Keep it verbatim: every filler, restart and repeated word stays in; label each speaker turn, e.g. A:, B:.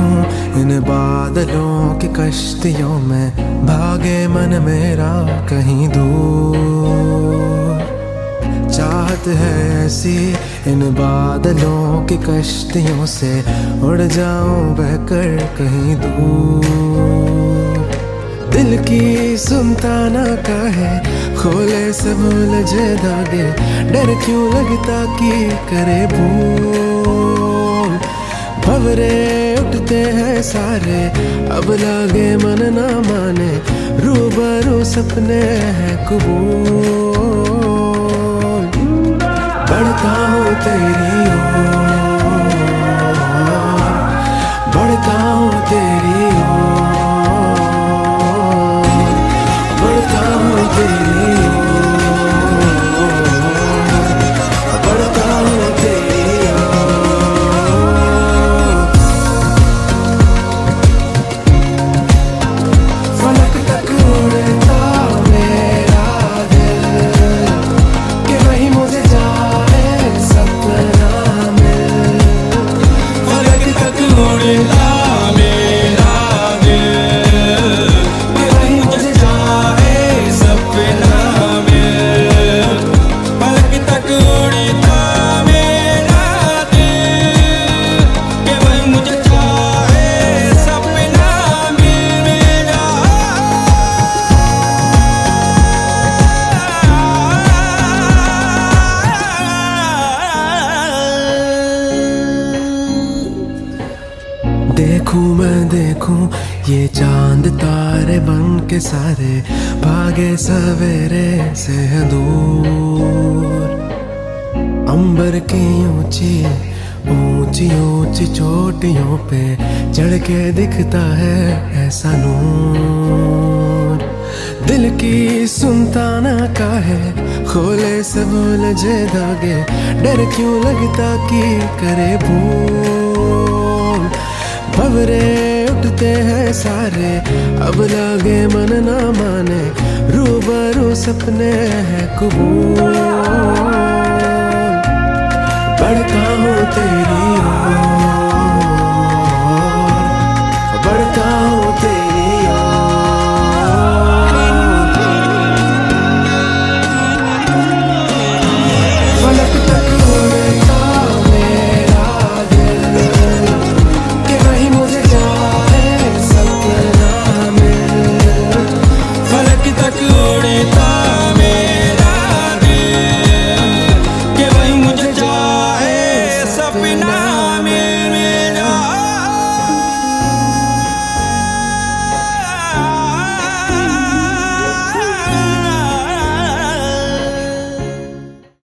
A: देखूं इन बादलों की कश्तियों में, भागे मन मेरा कहीं दूर। चाहत है ऐसी इन बादलों की कश्तियों से, उड़ जाऊं बहकर कहीं दूर। दिल की सुनता ना काहे, खोले सब उलझे धागे, डर क्यों लगता कि करे भूल। भंवरे उठते हैं सारे, अब लागे मन ना माने, रूबरू सपने हैं कबूल। बढ़ता हूँ तेरी ओर, बढ़ता हूँ तेरी ओर, बढ़ता हूँ तेरी ओर, बढ़ता हूँ तेरी ओर। फलक तक उड़ता मेरा दिल, कि वही मुझे जाए सपना मिल। फलक तक उड़ता मेरा दिल, कि वही मुझे जाए सपना मिल।
B: पलक तक उड़ता मेरा दिल, कि वही मुझे चाहे सपना मिल मेरा।
A: देखूं मैं देखूं ये चांद तारे बन के सारे, भागे सवेरे से है दूर। अंबर की ऊंची ऊंची ऊंची चोटियों पे चढ़ के दिखता है ऐसा नूर। दिल की सुनता ना काहे, खोले सब उलझे धागे, डर क्यों लगता कि करे भूल। भंवरे उठते हैं सारे, अब लागे मन ना माने, रूबरू सपने हैं कबूल। बढ़ता हूँ तेरे